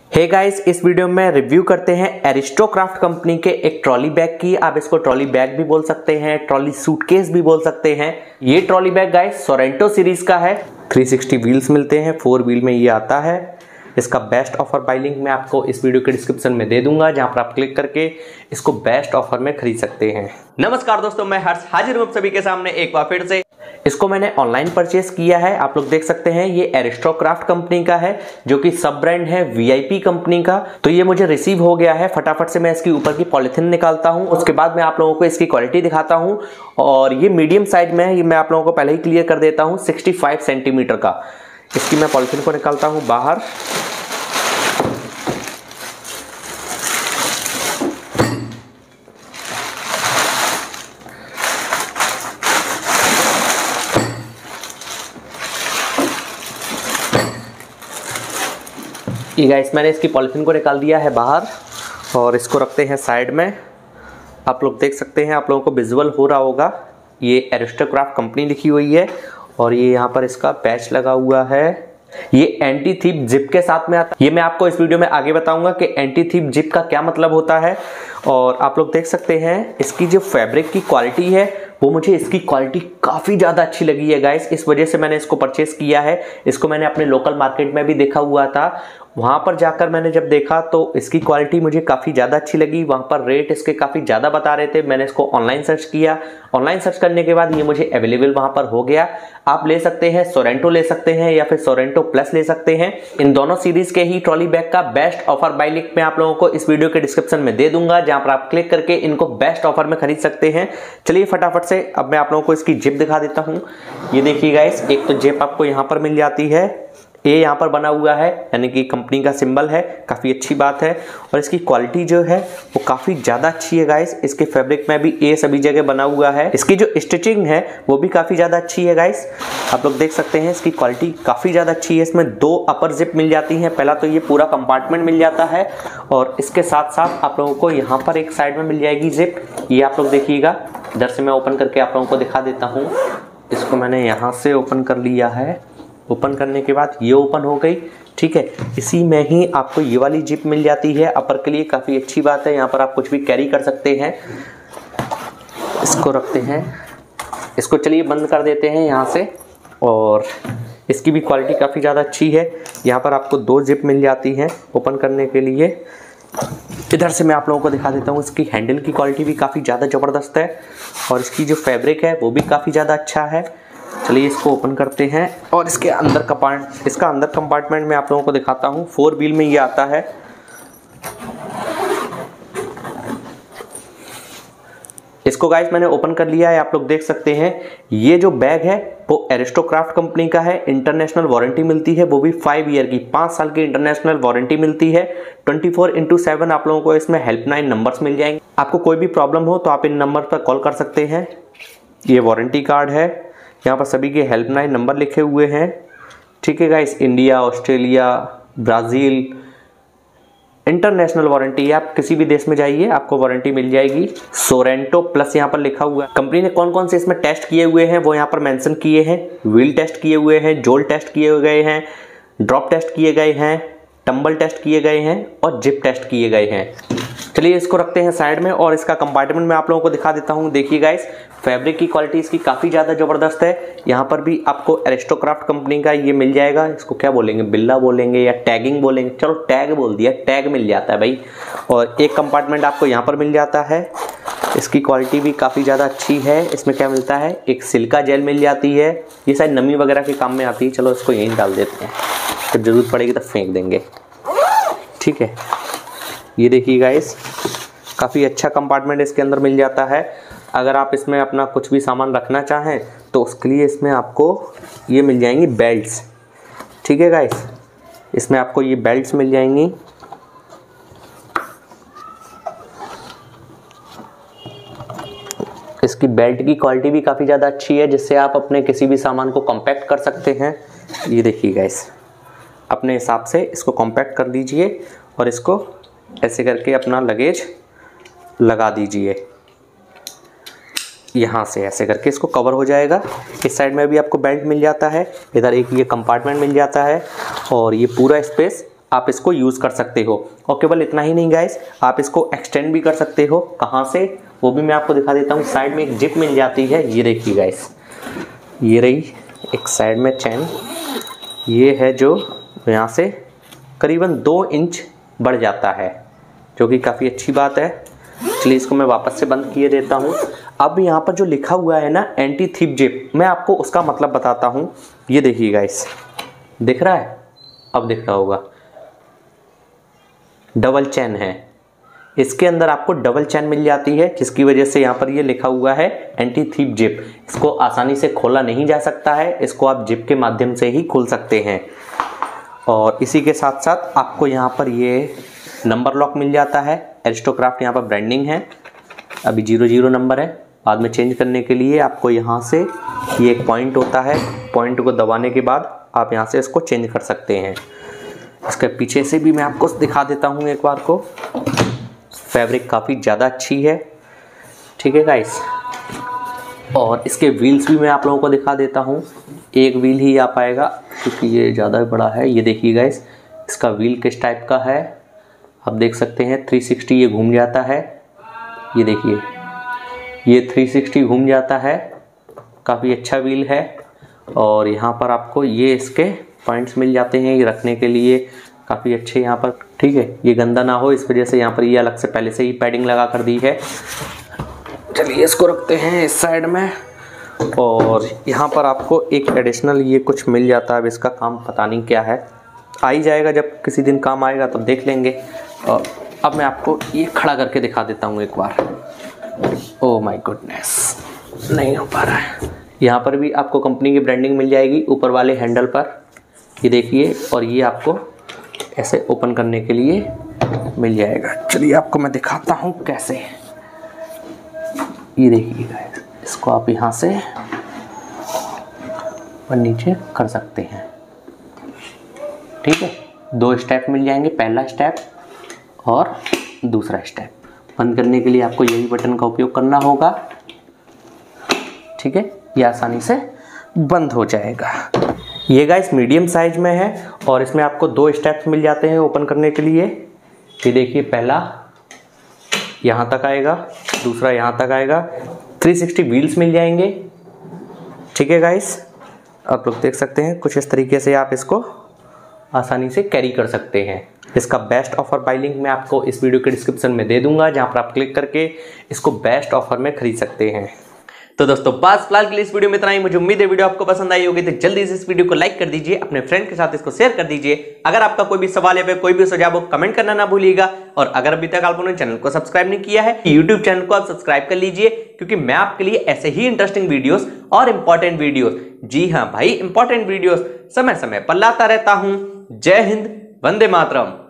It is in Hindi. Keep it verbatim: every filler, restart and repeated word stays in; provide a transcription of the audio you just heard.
हे hey गाइस, इस वीडियो में रिव्यू करते हैं एरिस्टोक्राफ्ट कंपनी के एक ट्रॉली बैग की। आप इसको ट्रॉली बैग भी बोल सकते हैं, ट्रॉली सूटकेस भी बोल सकते हैं। ये trolley bag guys Sorrento series का है। थ्री सिक्सटी व्हील्स मिलते हैं, फोर व्हील में ये आता है। इसका बेस्ट ऑफर बाय लिंक मैं आपको इस वीडियो के डिस्क्रिप्शन में दे दूंगा, जहां पर आप क्लिक करके इसको बेस्ट ऑफर में खरीद सकते हैं। नमस्कार दोस्तों, मैं हर्ष हाजिर हूं सभी के सामने एक बार फिर से। इसको मैंने ऑनलाइन परचेस किया है। आप लोग देख सकते हैं ये एरिस्टोक्राफ्ट कंपनी का है, जो कि सब ब्रांड है वीआईपी कंपनी का। तो ये मुझे रिसीव हो गया है। फटाफट से मैं इसकी ऊपर की पॉलिथीन निकालता हूं, उसके बाद मैं आप लोगों को इसकी क्वालिटी दिखाता हूं। और ये मीडियम साइज में है, ये मैं आप लोगों को पहले ही क्लियर कर देता हूं, सिक्सटी फाइव सेंटीमीटर का। इसकी मैं पॉलिथीन को निकालता हूं बाहर। ये गाइस, मैंने इसकी पॉलिथीन को निकाल दिया है बाहर और इसको रखते हैं साइड में। आप लोग देख सकते हैं, आप लोगों को विजुअल हो रहा होगा, ये एरिस्टोक्राफ्ट कंपनी लिखी हुई है और ये यहाँ पर इसका पैच लगा हुआ है। ये एंटी थीप जिप के साथ में आता है। ये मैं आपको इस वीडियो में आगे बताऊंगा कि एंटी थीप जिप का क्या मतलब होता है। और आप लोग देख सकते हैं इसकी जो फैब्रिक की क्वालिटी है, वो मुझे इसकी क्वालिटी काफ़ी ज़्यादा अच्छी लगी है गाइस। इस वजह से मैंने इसको परचेस किया है। इसको मैंने अपने लोकल मार्केट में भी देखा हुआ था, वहाँ पर जाकर मैंने जब देखा तो इसकी क्वालिटी मुझे काफ़ी ज़्यादा अच्छी लगी। वहाँ पर रेट इसके काफ़ी ज़्यादा बता रहे थे। मैंने इसको ऑनलाइन सर्च किया, ऑनलाइन सर्च करने के बाद ये मुझे अवेलेबल वहाँ पर हो गया। आप ले सकते हैं, सोरेंटो ले सकते हैं या फिर सोरेंटो प्लस ले सकते हैं। इन दोनों सीरीज के ही ट्रॉली बैग का बेस्ट ऑफर बाय लिंक मैं आप लोगों को इस वीडियो के डिस्क्रिप्शन में दे दूंगा, जहाँ पर आप क्लिक करके इनको बेस्ट ऑफर में खरीद सकते हैं। चलिए फटाफट से अब मैं आप लोगों को इसकी जिप दिखा देता हूँ। ये देखिए गाइस, एक तो जिप आपको यहाँ पर मिल जाती है, ये यहाँ पर बना हुआ है, यानी कि कंपनी का सिंबल है, काफ़ी अच्छी बात है। और इसकी क्वालिटी जो है वो काफ़ी ज़्यादा अच्छी है गाइस। इसके फैब्रिक में भी ये सभी जगह बना हुआ है। इसकी जो स्टिचिंग है वो भी काफ़ी ज़्यादा अच्छी है गाइस। आप लोग देख सकते हैं इसकी क्वालिटी काफ़ी ज़्यादा अच्छी है। इसमें दो अपर जिप मिल जाती हैं। पहला तो ये पूरा कंपार्टमेंट मिल जाता है और इसके साथ साथ आप लोगों को यहाँ पर एक साइड में मिल जाएगी जिप। ये आप लोग देखिएगा, इधर से मैं ओपन करके आप लोगों को दिखा देता हूँ। इसको मैंने यहाँ से ओपन कर लिया है। ओपन करने के बाद ये ओपन हो गई, ठीक है। इसी में ही आपको ये वाली जिप मिल जाती है अपर के लिए, काफ़ी अच्छी बात है। यहाँ पर आप कुछ भी कैरी कर सकते हैं। इसको रखते हैं, इसको चलिए बंद कर देते हैं यहाँ से। और इसकी भी क्वालिटी काफ़ी ज़्यादा अच्छी है। यहाँ पर आपको दो जिप मिल जाती हैं ओपन करने के लिए। इधर से मैं आप लोगों को दिखा देता हूँ, इसकी हैंडल की क्वालिटी भी काफ़ी ज़्यादा ज़बरदस्त है और इसकी जो फैब्रिक है वो भी काफ़ी ज़्यादा अच्छा है। चलिए इसको ओपन करते हैं और इसके अंदर कंपार्ट इसका अंदर कंपार्टमेंट में आप लोगों को दिखाता हूँ। फोर व्हील में ये आता है। इसको गाइस मैंने ओपन कर लिया है। आप लोग देख सकते हैं ये जो बैग है वो एरिस्टोक्राफ्ट कंपनी का है। इंटरनेशनल वारंटी मिलती है, वो भी फाइव ईयर की, पाँच साल की इंटरनेशनल वारंटी मिलती है। ट्वेंटी फोर इंटू सेवन आप लोगों को इसमें हेल्पलाइन नंबर्स मिल जाएंगे। आपको कोई भी प्रॉब्लम हो तो आप इन नंबर पर कॉल कर सकते हैं। ये वारंटी कार्ड है, यहाँ पर सभी के हेल्पलाइन नंबर लिखे हुए हैं, ठीक है guys. India, Australia, Brazil, international warranty है। आप किसी भी देश में जाइए आपको वारंटी मिल जाएगी। सोरेंटो प्लस यहाँ पर लिखा हुआ है। कंपनी ने कौन कौन से इसमें टेस्ट किए हुए हैं वो यहाँ पर मेंशन किए हैं। व्हील टेस्ट किए हुए हैं, जोल टेस्ट किए गए हैं, ड्रॉप टेस्ट किए गए हैं, टम्बल टेस्ट किए गए हैं और जिप टेस्ट किए गए हैं। चलिए इसको रखते हैं साइड में और इसका कंपार्टमेंट मैं आप लोगों को दिखा देता हूँ। देखिए गाइस, फैब्रिक की क्वालिटी इसकी काफ़ी ज़्यादा ज़बरदस्त है। यहाँ पर भी आपको एरिस्टोक्राफ्ट कंपनी का ये मिल जाएगा। इसको क्या बोलेंगे, बिल्ला बोलेंगे या टैगिंग बोलेंगे, चलो टैग बोल दिया, टैग मिल जाता है भाई। और एक कंपार्टमेंट आपको यहाँ पर मिल जाता है। इसकी क्वालिटी भी काफ़ी ज़्यादा अच्छी है। इसमें क्या मिलता है, एक सिल्का जेल मिल जाती है। ये शायद नमी वगैरह के काम में आती है। चलो इसको यहीं डाल देते हैं, जब ज़रूरत पड़ेगी तब फेंक देंगे, ठीक है। ये देखिए गाइस, काफ़ी अच्छा कंपार्टमेंट इसके अंदर मिल जाता है। अगर आप इसमें अपना कुछ भी सामान रखना चाहें तो उसके लिए इसमें आपको ये मिल जाएंगी बेल्ट्स, ठीक है गाइस। इसमें आपको ये बेल्ट्स मिल जाएंगी। इसकी बेल्ट की क्वालिटी भी काफ़ी ज़्यादा अच्छी है, जिससे आप अपने किसी भी सामान को कॉम्पैक्ट कर सकते हैं। ये देखिए गाइस, अपने हिसाब से इसको कॉम्पैक्ट कर दीजिए और इसको ऐसे करके अपना लगेज लगा दीजिए। यहाँ से ऐसे करके इसको कवर हो जाएगा। इस साइड में भी आपको बेल्ट मिल जाता है। इधर एक ये कंपार्टमेंट मिल जाता है और ये पूरा स्पेस आप इसको यूज़ कर सकते हो। और केवल इतना ही नहीं गाइस, आप इसको एक्सटेंड भी कर सकते हो। कहाँ से, वो भी मैं आपको दिखा देता हूँ। साइड में एक जिप मिल जाती है, ये देखिए गाइस, ये रही एक साइड में चैन, ये है जो यहाँ से करीबन दो इंच बढ़ जाता है, जो कि काफ़ी अच्छी बात है। चलिए इसको मैं वापस से बंद किए देता हूँ। अब यहाँ पर जो लिखा हुआ है ना एंटी थिप जिप, मैं आपको उसका मतलब बताता हूँ। ये देखिए गाइस, दिख रहा है, अब दिख रहा होगा, डबल चैन है। इसके अंदर आपको डबल चैन मिल जाती है, जिसकी वजह से यहाँ पर ये लिखा हुआ है एंटी थिप जिप। इसको आसानी से खोला नहीं जा सकता है, इसको आप जिप के माध्यम से ही खोल सकते हैं। और इसी के साथ साथ आपको यहाँ पर ये नंबर लॉक मिल जाता है। एरिस्टोक्राफ्ट यहाँ पर ब्रांडिंग है, अभी जीरो जीरो नंबर है। बाद में चेंज करने के लिए आपको यहाँ से ये एक पॉइंट होता है, पॉइंट को दबाने के बाद आप यहाँ से इसको चेंज कर सकते हैं। इसके पीछे से भी मैं आपको दिखा देता हूँ एक बार को। फैब्रिक काफ़ी ज़्यादा अच्छी है, ठीक है गाइस। और इसके व्हील्स भी मैं आप लोगों को दिखा देता हूँ। एक व्हील ही आ पाएगा क्योंकि ये ज़्यादा बड़ा है। ये देखिए गाइस, इसका व्हील किस टाइप का है, आप देख सकते हैं। थ्री सिक्सटी ये घूम जाता है, ये देखिए, ये थ्री सिक्सटी घूम जाता है, काफ़ी अच्छा व्हील है। और यहाँ पर आपको ये इसके पॉइंट्स मिल जाते हैं, ये रखने के लिए काफ़ी अच्छे यहाँ पर, ठीक है। ये गंदा ना हो, इस वजह से यहाँ पर ये अलग से पहले से ही पैडिंग लगा कर दी है। चलिए इसको रखते हैं इस साइड में। और यहाँ पर आपको एक एडिशनल ये कुछ मिल जाता है, अब इसका काम पता नहीं क्या है, आ ही जाएगा जब किसी दिन काम आएगा तो देख लेंगे। और अब मैं आपको ये खड़ा करके दिखा देता हूँ एक बार। ओह माय गुडनेस, नहीं हो पा रहा है। यहाँ पर भी आपको कंपनी की ब्रांडिंग मिल जाएगी ऊपर वाले हैंडल पर, ये देखिए। और ये आपको ऐसे ओपन करने के लिए मिल जाएगा। चलिए आपको मैं दिखाता हूँ कैसे। ये देखिएगा, इसको आप यहाँ से और नीचे कर सकते हैं, ठीक है। दो स्टेप मिल जाएंगे, पहला स्टेप और दूसरा स्टेप। बंद करने के लिए आपको यही बटन का उपयोग करना होगा, ठीक है। ये आसानी से बंद हो जाएगा। ये गाइस मीडियम साइज में है और इसमें आपको दो स्टेप्स मिल जाते हैं ओपन करने के लिए। ये देखिए, पहला यहाँ तक आएगा, दूसरा यहाँ तक आएगा। थ्री सिक्सटी व्हील्स मिल जाएंगे, ठीक है गाइस। आप लोग देख सकते हैं कुछ इस तरीके से आप इसको आसानी से कैरी कर सकते हैं। इसका बेस्ट ऑफर बाय लिंक मैं आपको इस वीडियो के डिस्क्रिप्शन में दे दूंगा, जहां पर आप क्लिक करके इसको बेस्ट ऑफर में खरीद सकते हैं। तो दोस्तों बस फिलहाल के लिए इस वीडियो में इतना ही। मुझे उम्मीद है वीडियो आपको पसंद आई होगी, तो जल्दी से इस वीडियो को लाइक कर दीजिए, अपने फ्रेंड के साथ इसको शेयर कर दीजिए। अगर आपका कोई भी सवाल है, कोई भी सुझाव हो, कमेंट करना ना भूलिएगा। और अगर अभी तक आपने चैनल को सब्सक्राइब नहीं किया है, यूट्यूब चैनल को आप सब्सक्राइब कर लीजिए, क्योंकि मैं आपके लिए ऐसे ही इंटरेस्टिंग वीडियोस और इंपॉर्टेंट वीडियोस, जी हाँ भाई इंपॉर्टेंट वीडियोस समय समय पर लाता रहता हूं। जय हिंद, वंदे मातरम।